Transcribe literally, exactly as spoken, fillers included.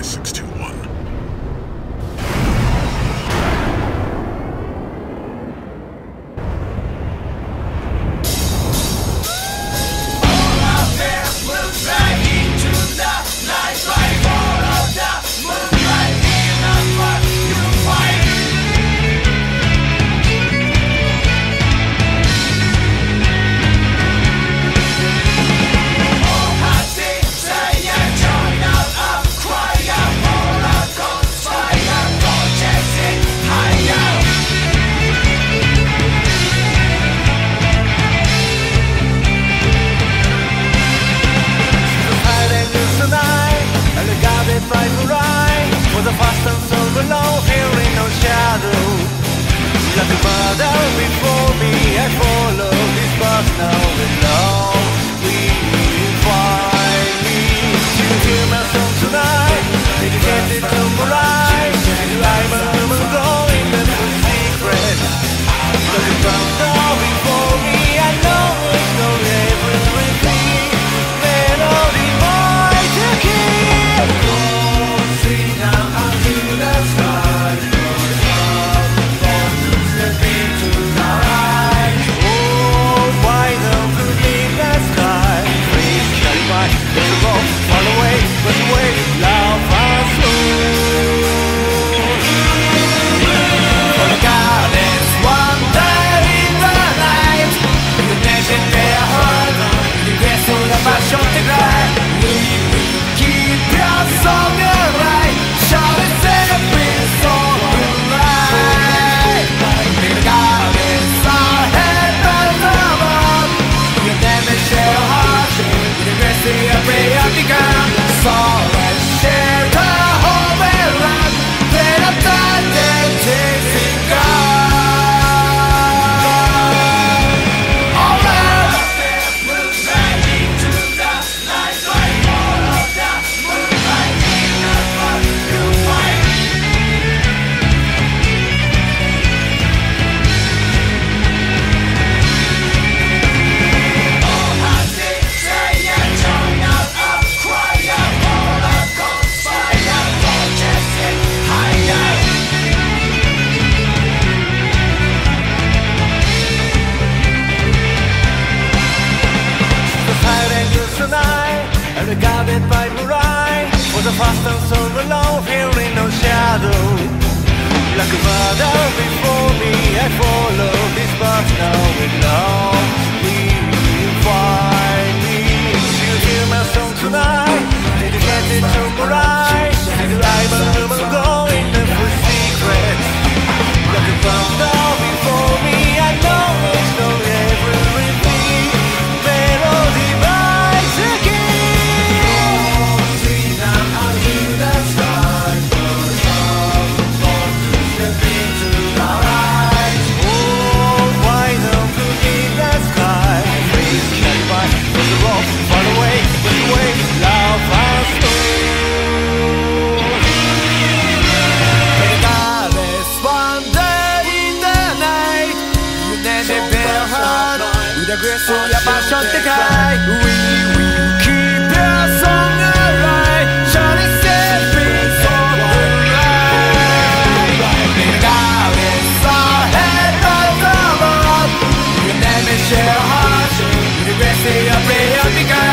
six two one. Fast and so below, feeling no shadow. Like a mother before me, I follow this path now alone. We finally to hear my song tonight, dedicated to Mariah. I'm a woman going in for secret. Like a mother before me, I know it's no everything. Melody might take it. Guarded by Mariah, was a fast and so alone, feeling no shadow. Like a mother before me, I follow this path now and now. We finally to hear my song tonight, dedicated to Mariah. I'm a woman going for secrets. Like a mother before me, I know it's no everything. Melody might take it. So your passion take high. We will keep your song alive. Surely stepping for the light. Regardless our head of the world, you never share a heart. You the rest of your prayer begun.